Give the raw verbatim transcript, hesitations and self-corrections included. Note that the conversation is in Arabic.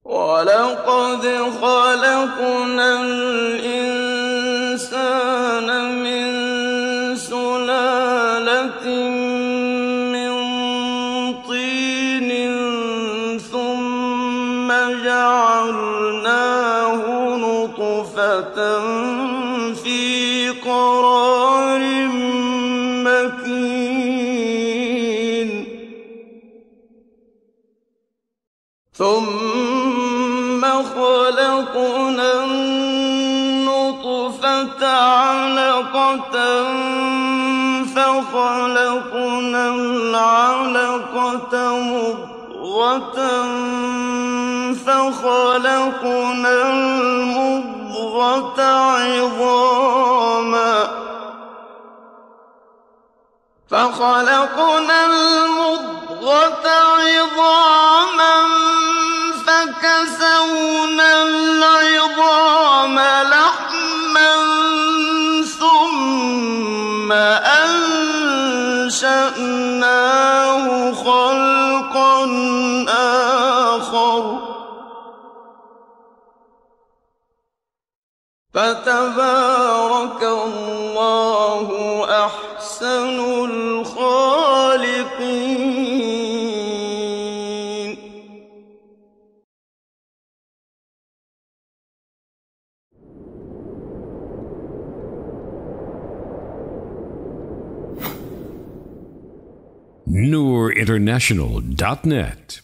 وَلَقَدْ خَلَقْنَا الْإِنسَانَ مِن سُلَالَةٍ مِّن طِينٍ ثُمَّ جَعَلْنَاهُ نُطْفَةً فِي قَرَارٍ مَّكِينٍ ثُمَّ خَلَقْنَا النُّطْفَةَ عَلَقَةً فَخَلَقْنَا الْعَلَقَةَ مُضْغَةً فَخَلَقْنَا الْمُضْغَةَ عِظَامًا فَخَلَقْنَا الْمُضْغَةَ عِظَامًا فَكَسَوْنَا الْعِظَامَ لَحْمًا ثُمَّ أَنشَأْنَاهُ خَلْقًا آخَرَ فَتَبَارَكَ اللَّهُ أَحْسَنُ الْخَالِقِينَ. Noor International dot net